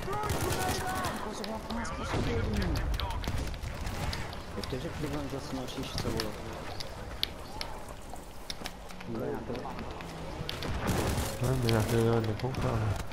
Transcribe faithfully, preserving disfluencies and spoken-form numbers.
Cosa ma come sposto dele? Eu esteja pegando assim no X celular. Ben de ya, ya, ya, le pongo.